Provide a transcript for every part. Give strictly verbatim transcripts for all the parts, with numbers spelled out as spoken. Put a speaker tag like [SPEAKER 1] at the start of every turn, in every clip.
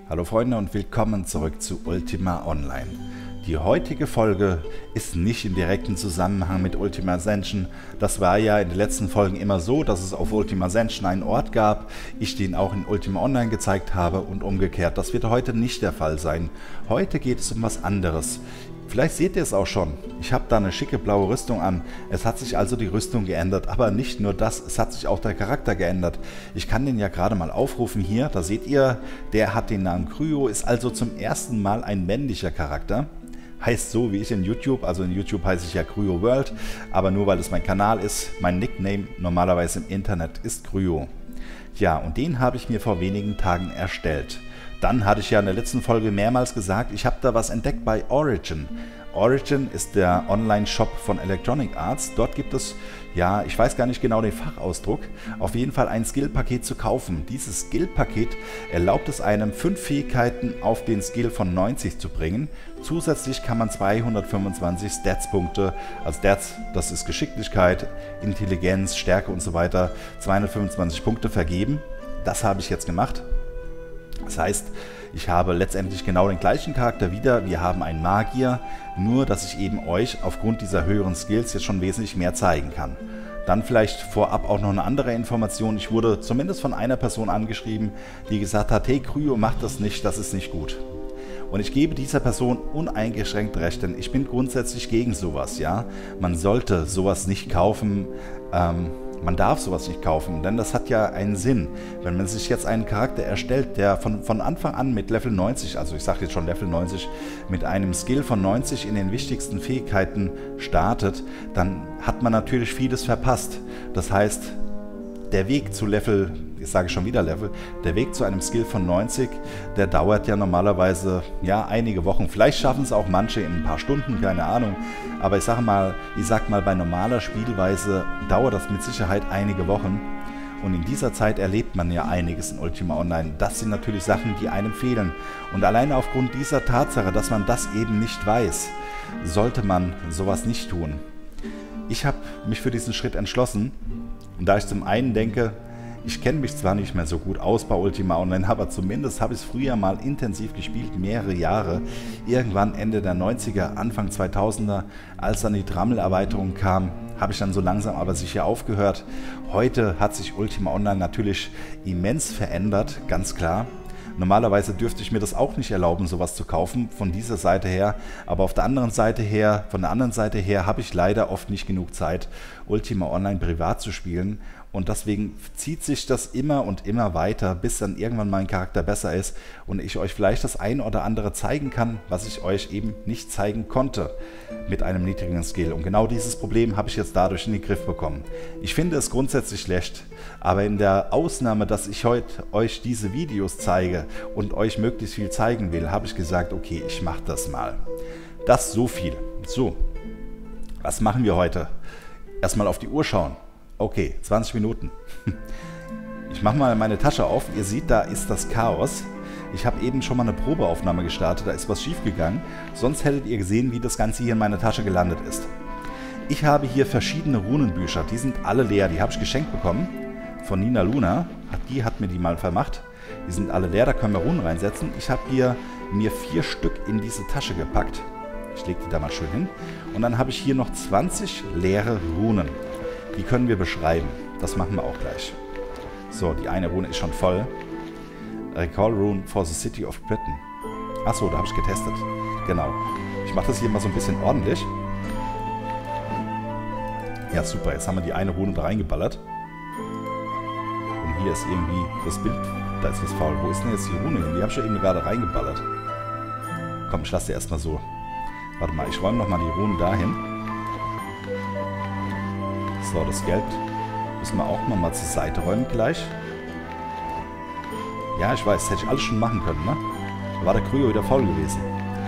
[SPEAKER 1] Hallo Freunde und willkommen zurück zu Ultima Online. Die heutige Folge ist nicht im direkten Zusammenhang mit Ultima Ascension. Das war ja in den letzten Folgen immer so, dass es auf Ultima Ascension einen Ort gab, ich den auch in Ultima Online gezeigt habe und umgekehrt. Das wird heute nicht der Fall sein. Heute geht es um was anderes. Vielleicht seht ihr es auch schon. Ich habe da eine schicke blaue Rüstung an. Es hat sich also die Rüstung geändert. Aber nicht nur das, es hat sich auch der Charakter geändert. Ich kann den ja gerade mal aufrufen hier. Da seht ihr, der hat den Namen Cryo, ist also zum ersten Mal ein männlicher Charakter. Heißt so wie ich in YouTube, also in YouTube heiße ich ja Cryo World, aber nur weil es mein Kanal ist, mein Nickname normalerweise im Internet ist Cryo. Ja, und den habe ich mir vor wenigen Tagen erstellt. Dann hatte ich ja in der letzten Folge mehrmals gesagt, ich habe da was entdeckt bei Origin. Origin ist der Online-Shop von Electronic Arts. Dort gibt es, ja, ich weiß gar nicht genau den Fachausdruck, auf jeden Fall ein Skill-Paket zu kaufen. Dieses Skill-Paket erlaubt es einem, fünf Fähigkeiten auf den Skill von neunzig zu bringen. Zusätzlich kann man zweihundertfünfundzwanzig Stats-Punkte, also Stats, das ist Geschicklichkeit, Intelligenz, Stärke und so weiter, zweihundertfünfundzwanzig Punkte vergeben. Das habe ich jetzt gemacht. Das heißt, ich habe letztendlich genau den gleichen Charakter wieder. Wir haben einen Magier, nur dass ich eben euch aufgrund dieser höheren Skills jetzt schon wesentlich mehr zeigen kann. Dann vielleicht vorab auch noch eine andere Information. Ich wurde zumindest von einer Person angeschrieben, die gesagt hat, hey Cryo, mach das nicht, das ist nicht gut. Und ich gebe dieser Person uneingeschränkt recht, denn ich bin grundsätzlich gegen sowas, ja. Man sollte sowas nicht kaufen, ähm, man darf sowas nicht kaufen, denn das hat ja einen Sinn. Wenn man sich jetzt einen Charakter erstellt, der von, von Anfang an mit Level neunzig, also ich sage jetzt schon Level neunzig, mit einem Skill von neunzig in den wichtigsten Fähigkeiten startet, dann hat man natürlich vieles verpasst. Das heißt, der Weg zu Level, ich sage schon wieder Level, der Weg zu einem Skill von neunzig, der dauert ja normalerweise ja einige Wochen. Vielleicht schaffen es auch manche in ein paar Stunden, keine Ahnung. Aber ich sage mal, ich sag mal, bei normaler Spielweise dauert das mit Sicherheit einige Wochen. Und in dieser Zeit erlebt man ja einiges in Ultima Online. Das sind natürlich Sachen, die einem fehlen. Und alleine aufgrund dieser Tatsache, dass man das eben nicht weiß, sollte man sowas nicht tun. Ich habe mich für diesen Schritt entschlossen. Und da ich zum einen denke, ich kenne mich zwar nicht mehr so gut aus bei Ultima Online, aber zumindest habe ich es früher mal intensiv gespielt, mehrere Jahre. Irgendwann Ende der neunziger, Anfang zweitausender, als dann die Drammel-Erweiterung kam, habe ich dann so langsam aber sicher aufgehört. Heute hat sich Ultima Online natürlich immens verändert, ganz klar. Normalerweise dürfte ich mir das auch nicht erlauben, sowas zu kaufen, von dieser Seite her. Aber auf der anderen Seite her, von der anderen Seite her, habe ich leider oft nicht genug Zeit, Ultima Online privat zu spielen. Und deswegen zieht sich das immer und immer weiter, bis dann irgendwann mein Charakter besser ist und ich euch vielleicht das ein oder andere zeigen kann, was ich euch eben nicht zeigen konnte mit einem niedrigen Skill. Und genau dieses Problem habe ich jetzt dadurch in den Griff bekommen. Ich finde es grundsätzlich schlecht, aber in der Ausnahme, dass ich heute euch diese Videos zeige und euch möglichst viel zeigen will, habe ich gesagt, okay, ich mache das mal. Das so viel. So, was machen wir heute? Erstmal auf die Uhr schauen. Okay, zwanzig Minuten. Ich mache mal meine Tasche auf. Ihr seht, da ist das Chaos. Ich habe eben schon mal eine Probeaufnahme gestartet. Da ist was schief gegangen. Sonst hättet ihr gesehen, wie das Ganze hier in meiner Tasche gelandet ist. Ich habe hier verschiedene Runenbücher. Die sind alle leer. Die habe ich geschenkt bekommen von Nina Luna. Die hat mir die mal vermacht. Die sind alle leer. Da können wir Runen reinsetzen. Ich habe hier mir vier Stück in diese Tasche gepackt. Ich lege die da mal schön hin. Und dann habe ich hier noch zwanzig leere Runen. Die können wir beschreiben. Das machen wir auch gleich. So, die eine Rune ist schon voll. Recall Rune for the City of Britain. Achso, da habe ich getestet. Genau. Ich mache das hier mal so ein bisschen ordentlich. Ja, super. Jetzt haben wir die eine Rune da reingeballert. Und hier ist irgendwie das Bild. Da ist was faul. Wo ist denn jetzt die Rune hin? Die habe ich ja eben gerade reingeballert. Komm, ich lasse sie erstmal so. Warte mal, ich räume nochmal die Rune dahin. So, das Geld müssen wir auch noch mal zur Seite räumen gleich. Ja, ich weiß, das hätte ich alles schon machen können, ne? Da war der Krüger wieder faul gewesen.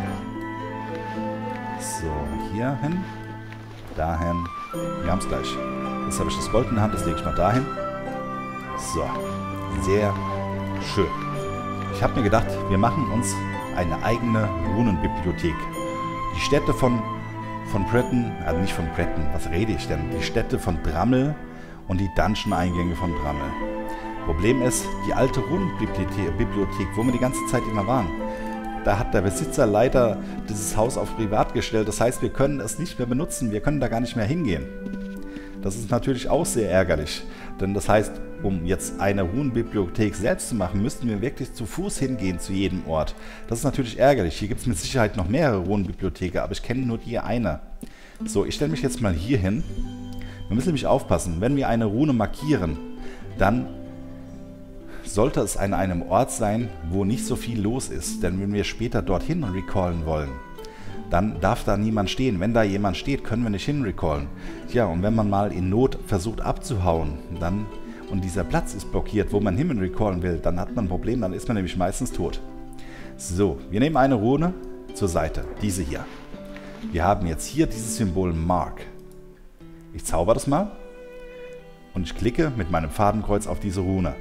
[SPEAKER 1] So, hier hin. Dahin. Wir haben es gleich. Jetzt habe ich das Gold in der Hand, das lege ich mal dahin. So, sehr schön. Ich habe mir gedacht, wir machen uns eine eigene Runenbibliothek. Die Städte von... von Breton, also nicht von Breton, was rede ich denn? Die Städte von Drammel und die Dungeon-Eingänge von Drammel. Problem ist, die alte Runenbibliothek, wo wir die ganze Zeit immer waren, da hat der Besitzer leider dieses Haus auf privat gestellt. Das heißt, wir können es nicht mehr benutzen. Wir können da gar nicht mehr hingehen. Das ist natürlich auch sehr ärgerlich. Denn das heißt, um jetzt eine Runenbibliothek selbst zu machen, müssten wir wirklich zu Fuß hingehen zu jedem Ort. Das ist natürlich ärgerlich. Hier gibt es mit Sicherheit noch mehrere Runenbibliotheken, aber ich kenne nur die eine. So, ich stelle mich jetzt mal hier hin. Wir müssen nämlich aufpassen. Wenn wir eine Rune markieren, dann sollte es an einem Ort sein, wo nicht so viel los ist. Denn wenn wir später dorthin recallen wollen, dann darf da niemand stehen. Wenn da jemand steht, können wir nicht hinrecallen. Ja, und wenn man mal in Not versucht abzuhauen, dann und dieser Platz ist blockiert, wo man hin recallen will, dann hat man ein Problem, dann ist man nämlich meistens tot. So, wir nehmen eine Rune zur Seite, diese hier. Wir haben jetzt hier dieses Symbol Mark. Ich zauber das mal und ich klicke mit meinem Fadenkreuz auf diese Rune.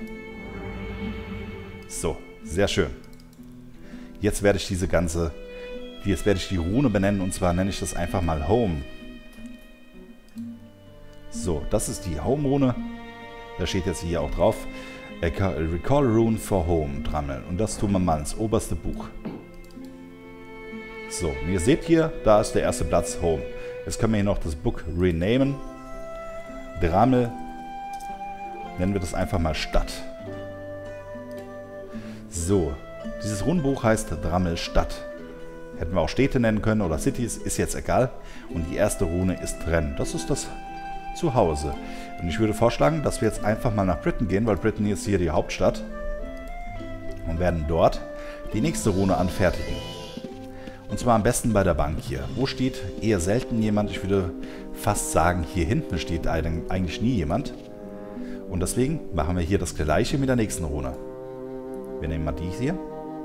[SPEAKER 1] So, sehr schön. Jetzt werde ich diese ganze, jetzt werde ich die Rune benennen und zwar nenne ich das einfach mal Home. So, das ist die Home-Rune. Da steht jetzt hier auch drauf, Recall Rune for Home, Drammel. Und das tun wir mal ins oberste Buch. So, und ihr seht hier, da ist der erste Platz, Home. Jetzt können wir hier noch das Book renamen. Drammel, nennen wir das einfach mal Stadt. So, dieses Runenbuch heißt Drammel Stadt. Hätten wir auch Städte nennen können oder Cities, ist jetzt egal. Und die erste Rune ist Dren. Das ist das Zuhause. Und ich würde vorschlagen, dass wir jetzt einfach mal nach Britain gehen, weil Britain ist hier die Hauptstadt. Und werden dort die nächste Rune anfertigen. Und zwar am besten bei der Bank hier. Wo steht eher selten jemand? Ich würde fast sagen, hier hinten steht eigentlich nie jemand. Und deswegen machen wir hier das gleiche mit der nächsten Rune. Wir nehmen mal die hier.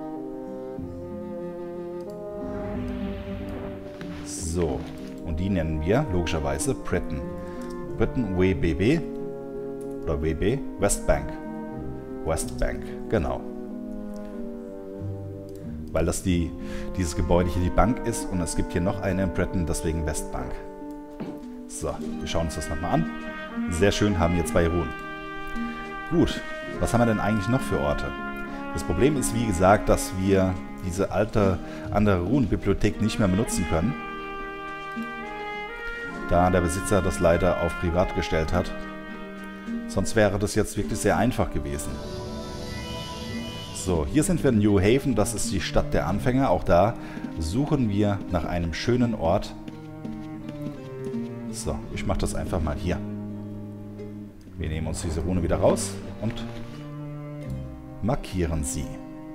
[SPEAKER 1] So, und die nennen wir logischerweise Britain. Britain W B B oder W B, Westbank. Westbank, genau. Weil das die, dieses Gebäude hier die Bank ist und es gibt hier noch eine in Britain, deswegen Westbank. So, wir schauen uns das nochmal an. Sehr schön, haben hier zwei Runen. Gut, was haben wir denn eigentlich noch für Orte? Das Problem ist, wie gesagt, dass wir diese alte, andere Runenbibliothek nicht mehr benutzen können. Da der Besitzer das leider auf privat gestellt hat. Sonst wäre das jetzt wirklich sehr einfach gewesen. So, hier sind wir in New Haven, das ist die Stadt der Anfänger. Auch da suchen wir nach einem schönen Ort. So, ich mache das einfach mal hier. Wir nehmen uns diese Rune wieder raus und markieren sie.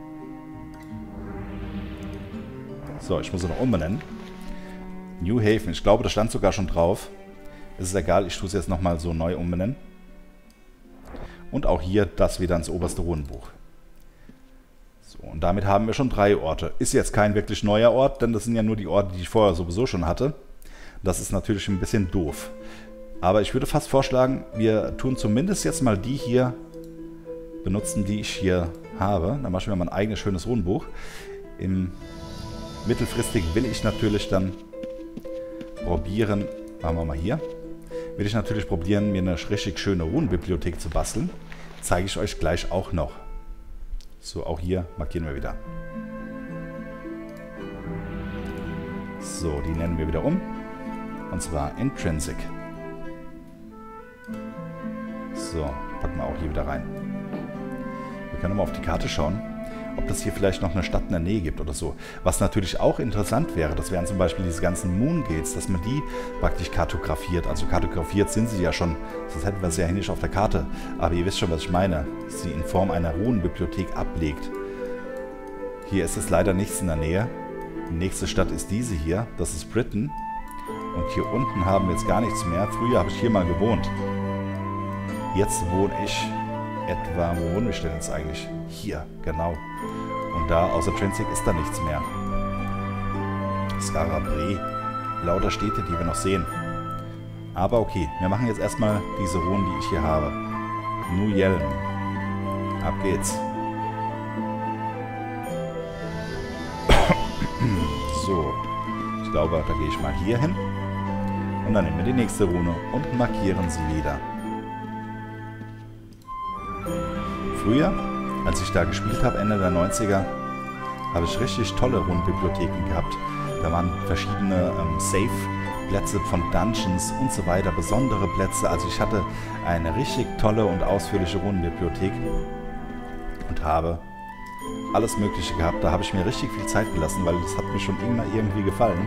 [SPEAKER 1] So, ich muss sie noch umbenennen. New Haven, ich glaube, das stand sogar schon drauf. Es ist egal, ich tue es jetzt nochmal so neu umbenennen. Und auch hier das wieder ins oberste Runenbuch. So, und damit haben wir schon drei Orte. Ist jetzt kein wirklich neuer Ort, denn das sind ja nur die Orte, die ich vorher sowieso schon hatte. Das ist natürlich ein bisschen doof. Aber ich würde fast vorschlagen, wir tun zumindest jetzt mal die hier benutzen, die ich hier habe. Dann machen wir mal ein eigenes schönes Runenbuch. Im mittelfristig will ich natürlich dann probieren, machen wir mal hier, will ich natürlich probieren, mir eine richtig schöne Runenbibliothek zu basteln. Zeige ich euch gleich auch noch. So, auch hier markieren wir wieder. So, die nennen wir wieder um. Und zwar Intrinsic. So, packen wir auch hier wieder rein. Wir können mal auf die Karte schauen, ob das hier vielleicht noch eine Stadt in der Nähe gibt oder so. Was natürlich auch interessant wäre, das wären zum Beispiel diese ganzen Moongates, dass man die praktisch kartografiert. Also kartografiert sind sie ja schon, sonst hätten wir sie ja nicht auf der Karte. Aber ihr wisst schon, was ich meine. Sie in Form einer Runenbibliothek ablegt. Hier ist es leider nichts in der Nähe. Die nächste Stadt ist diese hier, das ist Britain. Und hier unten haben wir jetzt gar nichts mehr. Früher habe ich hier mal gewohnt. Jetzt wohne ich etwa, wo wohnen wir denn jetzt eigentlich? Hier, genau. Und da, außer Intrinsic, ist da nichts mehr. Skarabre, lauter Städte, die wir noch sehen. Aber okay, wir machen jetzt erstmal diese Runen, die ich hier habe. Nuyelm. Ab geht's. So, ich glaube, da gehe ich mal hier hin. Und dann nehmen wir die nächste Rune und markieren sie wieder. Früher, als ich da gespielt habe, Ende der neunziger, habe ich richtig tolle Rundenbibliotheken gehabt. Da waren verschiedene ähm, Safe-Plätze von Dungeons und so weiter, besondere Plätze. Also ich hatte eine richtig tolle und ausführliche Rundenbibliothek und habe alles Mögliche gehabt. Da habe ich mir richtig viel Zeit gelassen, weil das hat mir schon immer irgendwie gefallen.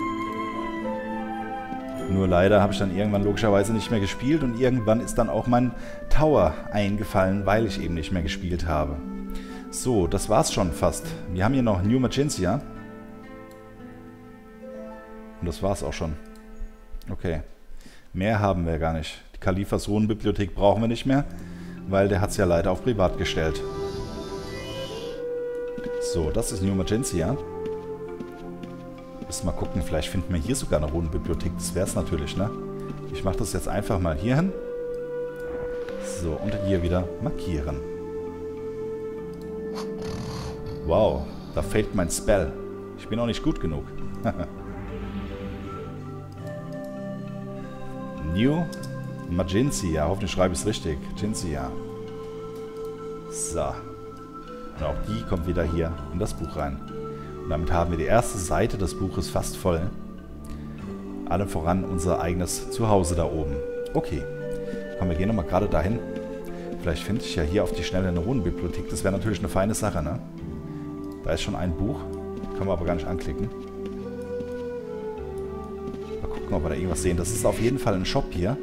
[SPEAKER 1] Nur leider habe ich dann irgendwann logischerweise nicht mehr gespielt und irgendwann ist dann auch mein Tower eingefallen, weil ich eben nicht mehr gespielt habe. So, das war's schon fast. Wir haben hier noch New Magintia. Und das war's auch schon. Okay. Mehr haben wir gar nicht. Die Kalifas Runenbibliothek brauchen wir nicht mehr, weil der hat es ja leider auf privat gestellt. So, das ist New Magintia. Müssen mal gucken, vielleicht finden wir hier sogar eine Runenbibliothek. Das wäre es natürlich, ne? Ich mache das jetzt einfach mal hier hin. So, und hier wieder markieren. Wow, da fehlt mein Spell. Ich bin auch nicht gut genug. New Magintia. Hoffentlich schreibe ich es richtig. Magintia. So. Und auch die kommt wieder hier in das Buch rein. Und damit haben wir die erste Seite des Buches fast voll. Allem voran unser eigenes Zuhause da oben. Okay. Komm, wir gehen nochmal gerade dahin. Vielleicht finde ich ja hier auf die Schnelle eine Runenbibliothek. Das wäre natürlich eine feine Sache, ne? Da ist schon ein Buch. Können wir aber gar nicht anklicken. Mal gucken, ob wir da irgendwas sehen. Das ist auf jeden Fall ein Shop hier.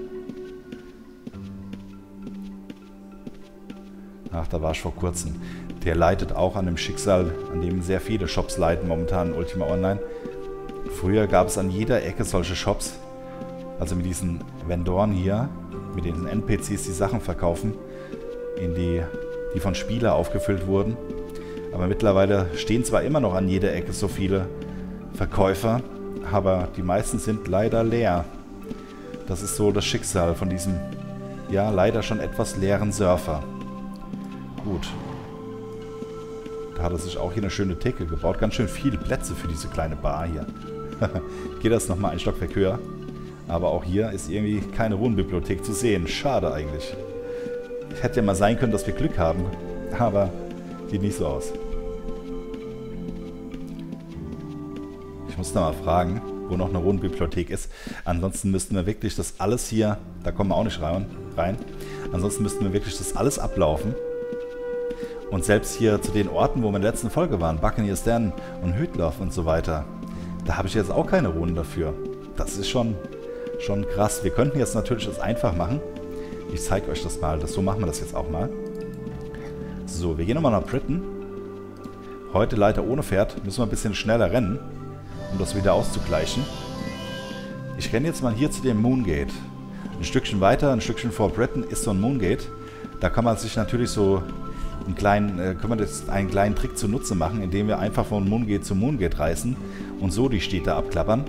[SPEAKER 1] Ach, da war ich vor kurzem. Der leidet auch an dem Schicksal, an dem sehr viele Shops leiden momentan in Ultima Online. Früher gab es an jeder Ecke solche Shops. Also mit diesen Vendoren hier, mit den N P Cs, die Sachen verkaufen, in die, die von Spielern aufgefüllt wurden. Aber mittlerweile stehen zwar immer noch an jeder Ecke so viele Verkäufer, aber die meisten sind leider leer. Das ist so das Schicksal von diesem, ja, leider schon etwas leeren Surfer. Gut. Da hat er sich auch hier eine schöne Theke gebaut. Ganz schön viele Plätze für diese kleine Bar hier. Ich gehe das nochmal ein Stockwerk höher. Aber auch hier ist irgendwie keine Runenbibliothek zu sehen. Schade eigentlich. Hätte ja mal sein können, dass wir Glück haben. Aber sieht nicht so aus. Ich muss da mal fragen, wo noch eine Runenbibliothek ist. Ansonsten müssten wir wirklich das alles hier, da kommen wir auch nicht rein, rein. Ansonsten müssten wir wirklich das alles ablaufen. Und selbst hier zu den Orten, wo wir in der letzten Folge waren, Buccaneer's Den und Hütloff und so weiter, da habe ich jetzt auch keine Runen dafür. Das ist schon, schon krass. Wir könnten jetzt natürlich das einfach machen. Ich zeige euch das mal. Das, so machen wir das jetzt auch mal. So, wir gehen nochmal nach Britain. Heute leider ohne Pferd. Müssen wir ein bisschen schneller rennen, um das wieder auszugleichen. Ich renne jetzt mal hier zu dem Moongate. Ein Stückchen weiter, ein Stückchen vor Britain ist so ein Moongate. Da kann man sich natürlich so einen kleinen, äh, können wir das einen kleinen Trick zunutze machen, indem wir einfach von Moongate zu Moongate reisen und so die Städte abklappern.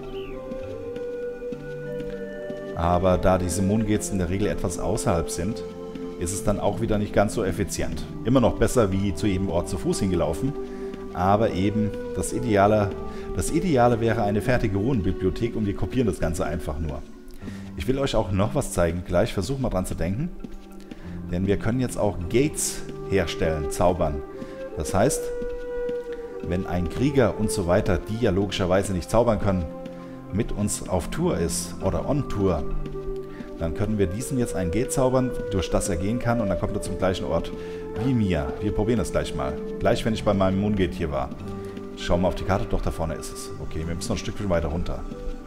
[SPEAKER 1] Aber da diese Moongates in der Regel etwas außerhalb sind, ist es dann auch wieder nicht ganz so effizient. Immer noch besser wie zu jedem Ort zu Fuß hingelaufen, aber eben das Ideale, das Ideale wäre eine fertige Runenbibliothek und wir kopieren das Ganze einfach nur. Ich will euch auch noch was zeigen, gleich versuchen wir dran zu denken, denn wir können jetzt auch Gates herstellen, zaubern. Das heißt, wenn ein Krieger und so weiter, die ja logischerweise nicht zaubern können, mit uns auf Tour ist oder on Tour, dann können wir diesen jetzt ein Gate zaubern, durch das er gehen kann und dann kommt er zum gleichen Ort wie mir. Wir probieren das gleich mal. Gleich, wenn ich bei meinem Moongate hier war. Schauen wir auf die Karte, doch da vorne ist es. Okay, wir müssen noch ein Stückchen weiter runter.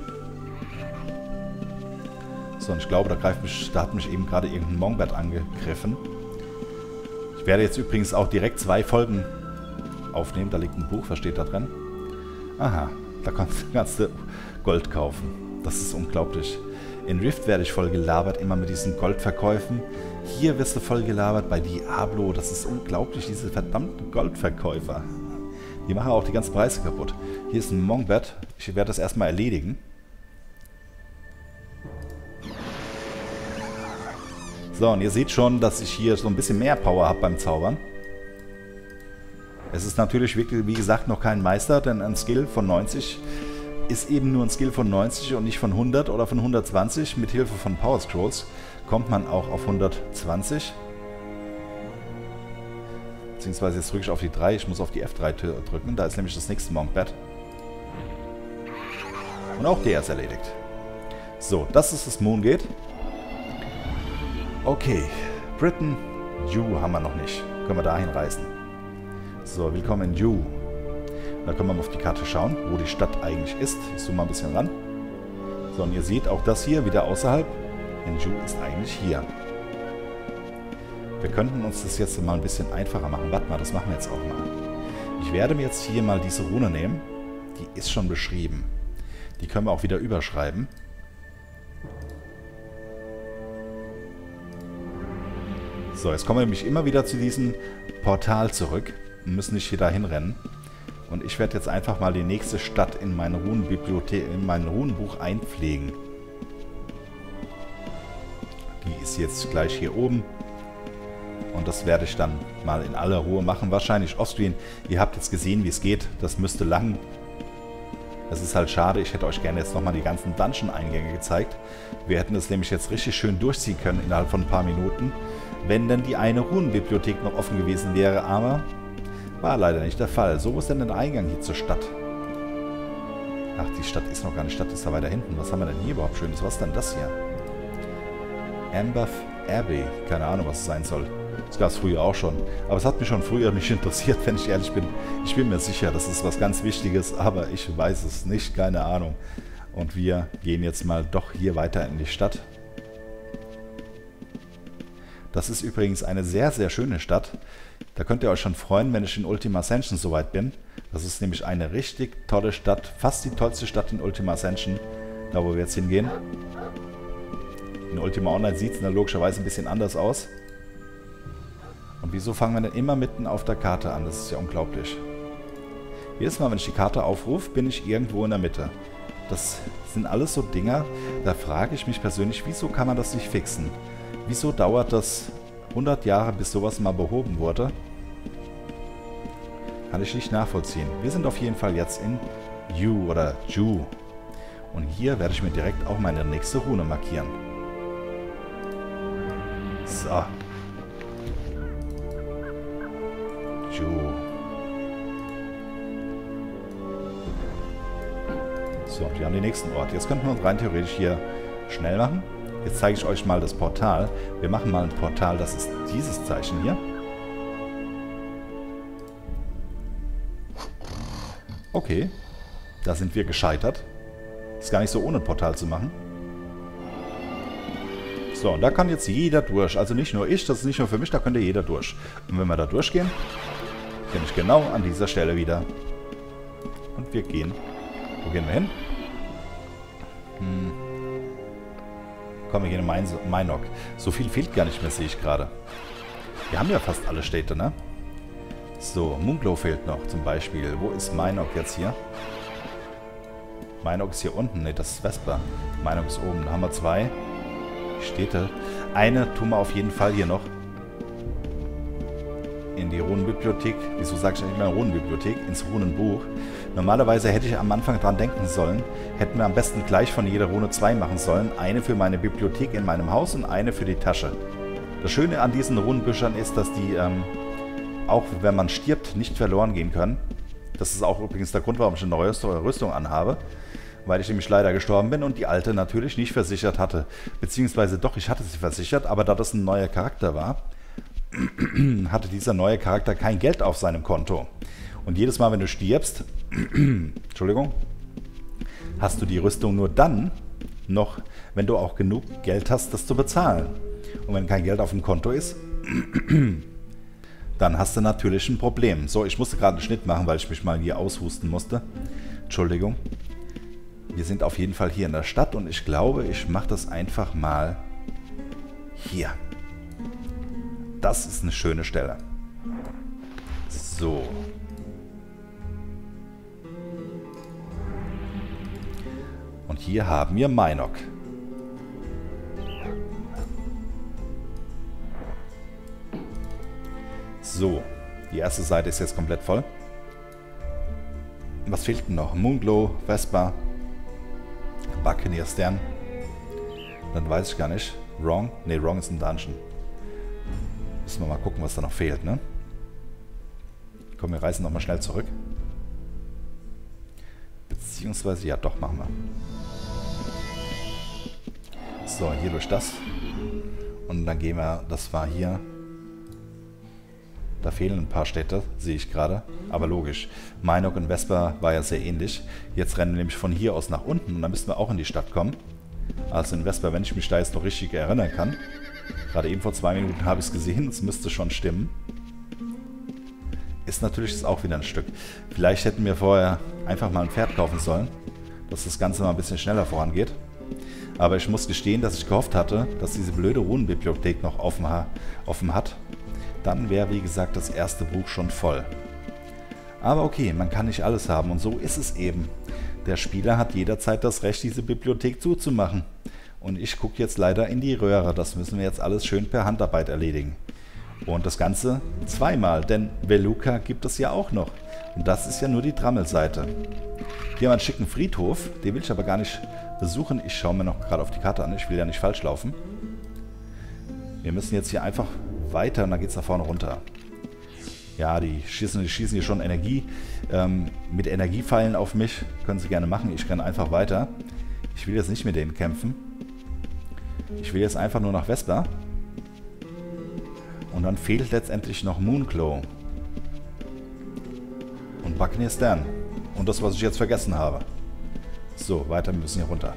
[SPEAKER 1] So, und ich glaube, da, greift mich, da hat mich eben gerade irgendein Mongbert angegriffen. Ich werde jetzt übrigens auch direkt zwei Folgen aufnehmen. Da liegt ein Buch, was steht da drin? Aha, da kannst du Gold kaufen. Das ist unglaublich. In Rift werde ich voll gelabert, immer mit diesen Goldverkäufen. Hier wirst du voll gelabert bei Diablo. Das ist unglaublich, diese verdammten Goldverkäufer. Die machen auch die ganzen Preise kaputt. Hier ist ein Mongbert. Ich werde das erstmal erledigen. So, und ihr seht schon, dass ich hier so ein bisschen mehr Power habe beim Zaubern. Es ist natürlich wirklich, wie gesagt, noch kein Meister, denn ein Skill von neunzig ist eben nur ein Skill von neunzig und nicht von hundert oder von hundertzwanzig. Mit Hilfe von Power Scrolls kommt man auch auf hundertzwanzig. Beziehungsweise jetzt drücke ich auf die drei. Ich muss auf die F drei drücken. Da ist nämlich das nächste Monk-Bett. Und auch der ist erledigt. So, das ist das Moongate. Okay. Britain. Yu haben wir noch nicht. Können wir dahin reisen. So, willkommen in Yu. Da können wir mal auf die Karte schauen, wo die Stadt eigentlich ist. Ich zoome mal ein bisschen ran. So, und ihr seht auch das hier wieder außerhalb. In Yu ist eigentlich hier. Wir könnten uns das jetzt mal ein bisschen einfacher machen. Warte mal, das machen wir jetzt auch mal. Ich werde mir jetzt hier mal diese Rune nehmen. Die ist schon beschrieben. Die können wir auch wieder überschreiben. So, jetzt kommen wir nämlich immer wieder zu diesem Portal zurück. Wir müssen nicht hier dahin rennen. Und ich werde jetzt einfach mal die nächste Stadt in meine Runenbibliothek, in mein Runenbuch einpflegen. Die ist jetzt gleich hier oben. Und das werde ich dann mal in aller Ruhe machen. Wahrscheinlich offscreen. Ihr habt jetzt gesehen, wie es geht. Das müsste lang. Das ist halt schade. Ich hätte euch gerne jetzt nochmal die ganzen Dungeon-Eingänge gezeigt. Wir hätten das nämlich jetzt richtig schön durchziehen können innerhalb von ein paar Minuten. Wenn denn die eine Runenbibliothek noch offen gewesen wäre. Aber war leider nicht der Fall. So, wo ist denn der Eingang hier zur Stadt? Ach, die Stadt ist noch gar nicht. Die Stadt ist da weiter hinten. Was haben wir denn hier überhaupt Schönes? Was ist denn das hier? Amberth Abbey. Keine Ahnung, was es sein soll. Das gab es früher auch schon. Aber es hat mich schon früher nicht interessiert, wenn ich ehrlich bin. Ich bin mir sicher, das ist was ganz Wichtiges, aber ich weiß es nicht. Keine Ahnung. Und wir gehen jetzt mal doch hier weiter in die Stadt. Das ist übrigens eine sehr, sehr schöne Stadt. Da könnt ihr euch schon freuen, wenn ich in Ultima Ascension soweit bin. Das ist nämlich eine richtig tolle Stadt. Fast die tollste Stadt in Ultima Ascension. Da, wo wir jetzt hingehen. In Ultima Online sieht es logischerweise ein bisschen anders aus. Und wieso fangen wir denn immer mitten auf der Karte an? Das ist ja unglaublich. Jedes Mal, wenn ich die Karte aufrufe, bin ich irgendwo in der Mitte. Das sind alles so Dinger, da frage ich mich persönlich, wieso kann man das nicht fixen? Wieso dauert das hundert Jahre, bis sowas mal behoben wurde? Kann ich nicht nachvollziehen. Wir sind auf jeden Fall jetzt in Yu oder Ju. Und hier werde ich mir direkt auch meine nächste Rune markieren. So. Ju. So, wir haben den nächsten Ort. Jetzt könnten wir uns rein theoretisch hier schnell machen. Jetzt zeige ich euch mal das Portal. Wir machen mal ein Portal, das ist dieses Zeichen hier. Okay, da sind wir gescheitert. Ist gar nicht so ohne ein Portal zu machen. So, und da kann jetzt jeder durch. Also nicht nur ich, das ist nicht nur für mich, da könnte jeder durch. Und wenn wir da durchgehen, bin ich genau an dieser Stelle wieder. Und wir gehen. Wo gehen wir hin? Hm. Kommen wir gehen in Minok. So viel fehlt gar nicht mehr, sehe ich gerade. Wir haben ja fast alle Städte, ne? So, Moonglow fehlt noch zum Beispiel. Wo ist Minok jetzt hier? Minok ist hier unten. Ne, das ist Vesper. Minok ist oben. Da haben wir zwei Städte. Eine tun wir auf jeden Fall hier noch in die Runenbibliothek. Wieso sage ich nicht mehr Runenbibliothek? Ins Runenbuch. Normalerweise hätte ich am Anfang dran denken sollen, hätten wir am besten gleich von jeder Rune zwei machen sollen. Eine für meine Bibliothek in meinem Haus und eine für die Tasche. Das Schöne an diesen Runenbüchern ist, dass die, ähm, auch wenn man stirbt, nicht verloren gehen können. Das ist auch übrigens der Grund, warum ich eine neue Rüstung anhabe. Weil ich nämlich leider gestorben bin und die alte natürlich nicht versichert hatte. Beziehungsweise doch, ich hatte sie versichert, aber da das ein neuer Charakter war, hatte dieser neue Charakter kein Geld auf seinem Konto. Und jedes Mal, wenn du stirbst, Entschuldigung, hast du die Rüstung nur dann noch, wenn du auch genug Geld hast, das zu bezahlen. Und wenn kein Geld auf dem Konto ist, dann hast du natürlich ein Problem. So, ich musste gerade einen Schnitt machen, weil ich mich mal hier aushusten musste. Entschuldigung. Wir sind auf jeden Fall hier in der Stadt und ich glaube, ich mache das einfach mal hier. Das ist eine schöne Stelle. So. Und hier haben wir Minok. So. Die erste Seite ist jetzt komplett voll. Was fehlt denn noch? Moonglow, Vesper, Buccaneer Stern. Dann weiß ich gar nicht. Wrong? Ne, Wrong ist ein Dungeon. Müssen wir mal gucken, was da noch fehlt, ne? Komm, wir reisen nochmal schnell zurück. Beziehungsweise, ja doch, machen wir. So, hier durch das. Und dann gehen wir, das war hier. Da fehlen ein paar Städte, sehe ich gerade. Aber logisch. Minok und Vesper war ja sehr ähnlich. Jetzt rennen wir nämlich von hier aus nach unten und dann müssen wir auch in die Stadt kommen. Also in Vesper, wenn ich mich da jetzt noch richtig erinnern kann. Gerade eben vor zwei Minuten habe ich es gesehen, es müsste schon stimmen. Ist natürlich jetzt auch wieder ein Stück. Vielleicht hätten wir vorher einfach mal ein Pferd kaufen sollen, dass das Ganze mal ein bisschen schneller vorangeht. Aber ich muss gestehen, dass ich gehofft hatte, dass diese blöde Runenbibliothek noch offen, offen hat. Dann wäre, wie gesagt, das erste Buch schon voll. Aber okay, man kann nicht alles haben und so ist es eben. Der Spieler hat jederzeit das Recht, diese Bibliothek zuzumachen. Und ich gucke jetzt leider in die Röhre. Das müssen wir jetzt alles schön per Handarbeit erledigen. Und das Ganze zweimal, denn Veluca gibt es ja auch noch. Und das ist ja nur die Drammelseite. Hier haben wir einen schicken Friedhof, den will ich aber gar nicht besuchen. Ich schaue mir noch gerade auf die Karte an, ich will ja nicht falsch laufen. Wir müssen jetzt hier einfach weiter und dann geht es nach vorne runter. Ja, die schießen, die schießen hier schon Energie. Ähm, mit Energiepfeilen auf mich können sie gerne machen. Ich renne einfach weiter. Ich will jetzt nicht mit denen kämpfen. Ich will jetzt einfach nur nach Vesper. Und dann fehlt letztendlich noch Moonclaw. Und Buccaneer Stan. Und das, was ich jetzt vergessen habe. So, weiter, wir müssen hier runter.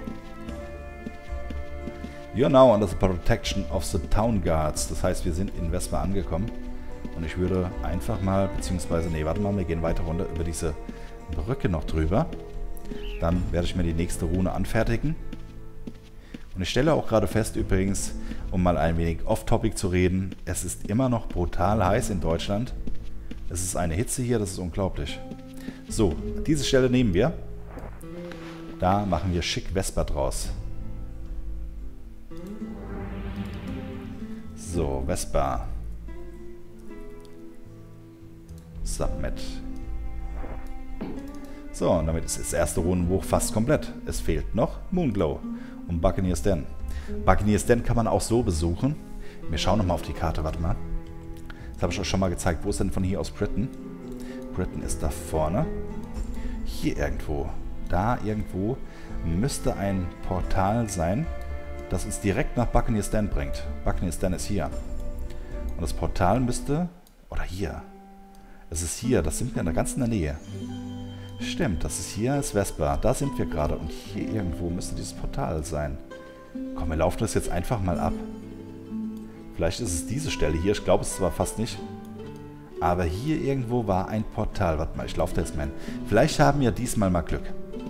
[SPEAKER 1] You're now under the protection of the Town Guards. Das heißt, wir sind in Vesper angekommen. Und ich würde einfach mal, beziehungsweise, nee, warte mal, wir gehen weiter runter über diese Brücke noch drüber. Dann werde ich mir die nächste Rune anfertigen. Und ich stelle auch gerade fest, übrigens, um mal ein wenig off-topic zu reden, es ist immer noch brutal heiß in Deutschland. Es ist eine Hitze hier, das ist unglaublich. So, diese Stelle nehmen wir. Da machen wir schick Vesper draus. So, Vesper. Submit. So, und damit ist das erste Rundenbuch fast komplett. Es fehlt noch Moonclaw und Buccaneer Stan. Buccaneer Stan kann man auch so besuchen. Wir schauen nochmal auf die Karte, warte mal. Das habe ich euch schon mal gezeigt. Wo ist denn von hier aus Britain? Britain ist da vorne. Hier irgendwo. Da irgendwo müsste ein Portal sein, das uns direkt nach Buccaneer Stan bringt. Buccaneer Stan ist hier. Und das Portal müsste... Oder hier. Es ist hier, das sind wir in der ganzen Nähe. Stimmt, das ist hier, ist Vesper. Da sind wir gerade. Und hier irgendwo müsste dieses Portal sein. Komm, wir laufen das jetzt einfach mal ab. Vielleicht ist es diese Stelle hier. Ich glaube es zwar fast nicht. Aber hier irgendwo war ein Portal. Warte mal, ich laufe da jetzt mal hin. Vielleicht haben wir diesmal mal Glück.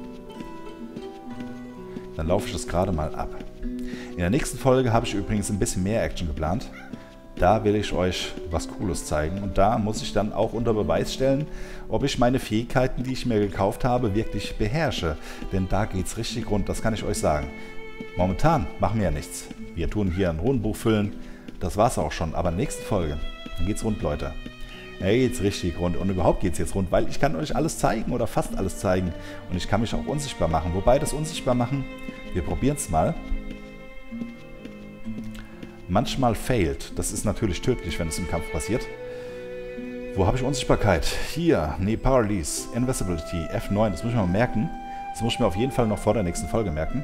[SPEAKER 1] Dann laufe ich das gerade mal ab. In der nächsten Folge habe ich übrigens ein bisschen mehr Action geplant. Da will ich euch was Cooles zeigen. Und da muss ich dann auch unter Beweis stellen, ob ich meine Fähigkeiten, die ich mir gekauft habe, wirklich beherrsche. Denn da geht es richtig rund, das kann ich euch sagen. Momentan machen wir ja nichts. Wir tun hier ein Rundenbuch füllen. Das war's auch schon. Aber in der nächsten Folge, dann geht's rund, Leute. Ja, geht's richtig rund. Und überhaupt geht's jetzt rund, weil ich kann euch alles zeigen oder fast alles zeigen. Und ich kann mich auch unsichtbar machen. Wobei das unsichtbar machen, wir probieren es mal. Manchmal failed. Das ist natürlich tödlich, wenn es im Kampf passiert. Wo habe ich Unsichtbarkeit? Hier. Nee, Paralyse. Invisibility. F neun. Das muss ich mal merken. Das muss ich mir auf jeden Fall noch vor der nächsten Folge merken.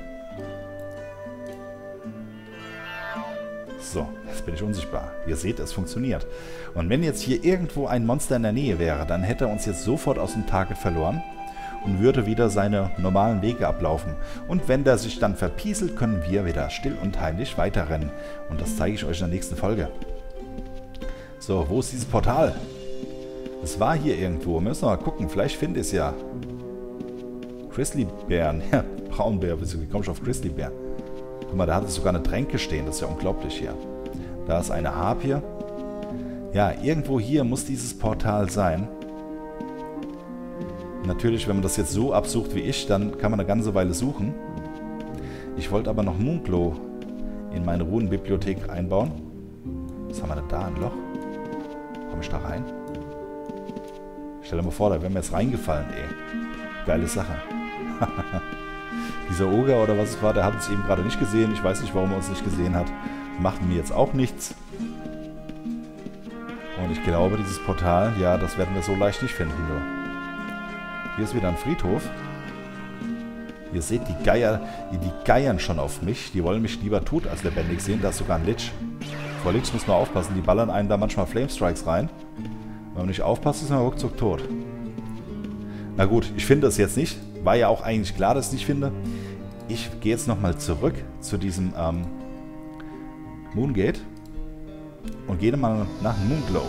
[SPEAKER 1] So, jetzt bin ich unsichtbar. Ihr seht, es funktioniert. Und wenn jetzt hier irgendwo ein Monster in der Nähe wäre, dann hätte er uns jetzt sofort aus dem Target verloren und würde wieder seine normalen Wege ablaufen. Und wenn der sich dann verpieselt, können wir wieder still und heimlich weiterrennen. Und das zeige ich euch in der nächsten Folge. So, wo ist dieses Portal? Es war hier irgendwo. Wir müssen mal gucken, vielleicht finde ich es ja. Grizzlybären. Ja, Braunbär. Wie komme ich auf Grizzlybär? Guck mal, da hat es sogar eine Tränke stehen. Das ist ja unglaublich hier. Da ist eine Harpie. Ja, irgendwo hier muss dieses Portal sein. Natürlich, wenn man das jetzt so absucht wie ich, dann kann man eine ganze Weile suchen. Ich wollte aber noch Moonclaw in meine Runenbibliothek einbauen. Was haben wir denn da? Ein Loch? Komme ich da rein? Stell dir mal vor, da wären wir jetzt reingefallen, ey. Geile Sache. Dieser Oger oder was es war, der hat uns eben gerade nicht gesehen. Ich weiß nicht, warum er uns nicht gesehen hat. Macht mir jetzt auch nichts. Und Und ich glaube, dieses Portal, ja, das werden wir so leicht nicht finden. Nur. Hier ist wieder ein Friedhof. Ihr seht, die Geier, die, die geiern schon auf mich. Die wollen mich lieber tot als lebendig sehen. Da ist sogar ein Lich. Vor Lich muss man aufpassen. Die ballern einen da manchmal Flame Strikes rein. Wenn man nicht aufpasst, ist man ruckzuck tot. Na gut, ich finde es jetzt nicht. War ja auch eigentlich klar, dass ich es nicht finde. Ich gehe jetzt nochmal zurück zu diesem ähm, Moongate. Und gehe mal nach Moonglow.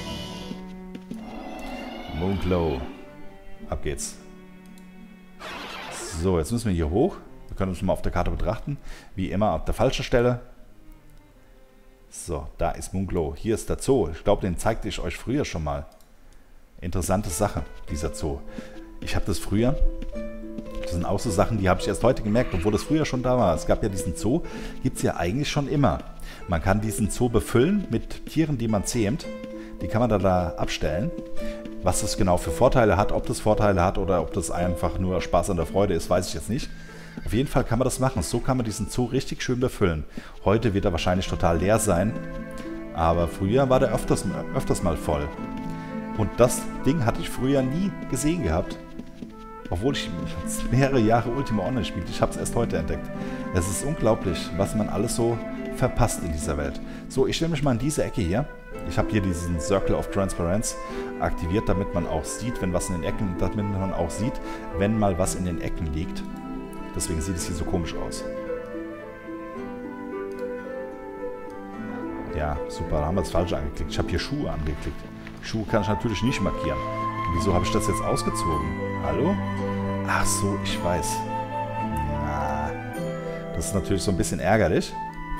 [SPEAKER 1] Moonglow. Ab geht's. So, jetzt müssen wir hier hoch. Wir können uns mal auf der Karte betrachten. Wie immer auf der falschen Stelle. So, da ist Moonglow. Hier ist der Zoo. Ich glaube, den zeigte ich euch früher schon mal. Interessante Sache, dieser Zoo. Ich habe das früher... Das sind auch so Sachen, die habe ich erst heute gemerkt, obwohl das früher schon da war. Es gab ja diesen Zoo, gibt es ja eigentlich schon immer. Man kann diesen Zoo befüllen mit Tieren, die man zähmt. Die kann man da, da abstellen. Was das genau für Vorteile hat, ob das Vorteile hat oder ob das einfach nur Spaß an der Freude ist, weiß ich jetzt nicht. Auf jeden Fall kann man das machen. So kann man diesen Zoo richtig schön befüllen. Heute wird er wahrscheinlich total leer sein. Aber früher war der öfters, öfters mal voll. Und das Ding hatte ich früher nie gesehen gehabt. Obwohl ich mehrere Jahre Ultima Online spielte. Ich habe es erst heute entdeckt. Es ist unglaublich, was man alles so verpasst in dieser Welt. So, ich stelle mich mal in diese Ecke hier. Ich habe hier diesen Circle of Transparency aktiviert, damit man auch sieht, wenn was in den Ecken, damit man auch sieht, wenn mal was in den Ecken liegt. Deswegen sieht es hier so komisch aus. Ja, super, da haben wir das Falsche angeklickt. Ich habe hier Schuhe angeklickt. Schuhe kann ich natürlich nicht markieren. Und wieso habe ich das jetzt ausgezogen? Hallo? Ach so, ich weiß. Na, das ist natürlich so ein bisschen ärgerlich.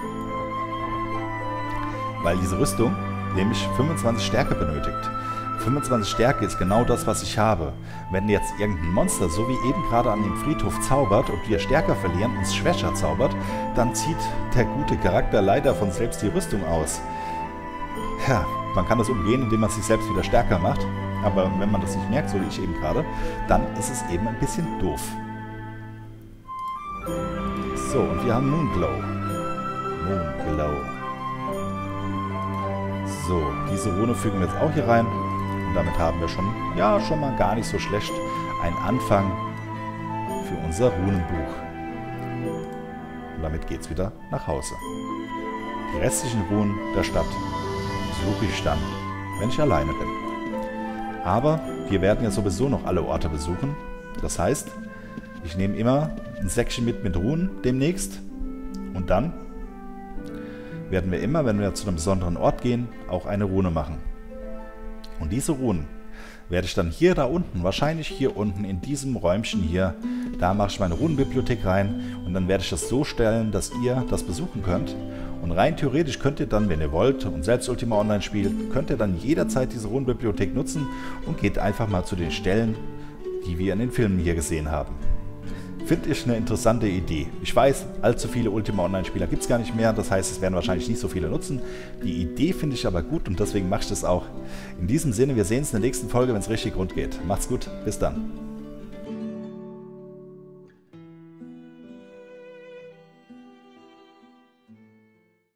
[SPEAKER 1] Weil diese Rüstung nämlich fünfundzwanzig Stärke benötigt. fünfundzwanzig Stärke ist genau das, was ich habe. Wenn jetzt irgendein Monster, so wie eben gerade an dem Friedhof, zaubert und wir Stärke verlieren, uns schwächer zaubert, dann zieht der gute Charakter leider von selbst die Rüstung aus. Ja, man kann das umgehen, indem man sich selbst wieder stärker macht. Aber wenn man das nicht merkt, so wie ich eben gerade, dann ist es eben ein bisschen doof. So, und wir haben Moonglow. Moonglow. So, diese Rune fügen wir jetzt auch hier rein. Und damit haben wir schon, ja, schon mal gar nicht so schlecht einen Anfang für unser Runenbuch. Und damit geht's wieder nach Hause. Die restlichen Runen der Stadt suche ich dann, wenn ich alleine bin. Aber wir werden ja sowieso noch alle Orte besuchen. Das heißt, ich nehme immer ein Säckchen mit mit Runen demnächst. Und dann werden wir immer, wenn wir zu einem besonderen Ort gehen, auch eine Rune machen. Und diese Runen werde ich dann hier da unten, wahrscheinlich hier unten in diesem Räumchen hier, da mache ich meine Runenbibliothek rein und dann werde ich das so stellen, dass ihr das besuchen könnt. Und rein theoretisch könnt ihr dann, wenn ihr wollt und selbst Ultima Online spielt, könnt ihr dann jederzeit diese Runenbibliothek nutzen und geht einfach mal zu den Stellen, die wir in den Filmen hier gesehen haben. Finde ich eine interessante Idee. Ich weiß, allzu viele Ultima Online-Spieler gibt es gar nicht mehr. Das heißt, es werden wahrscheinlich nicht so viele nutzen. Die Idee finde ich aber gut und deswegen mache ich das auch. In diesem Sinne, wir sehen uns in der nächsten Folge, wenn es richtig rund geht. Macht's gut, bis dann.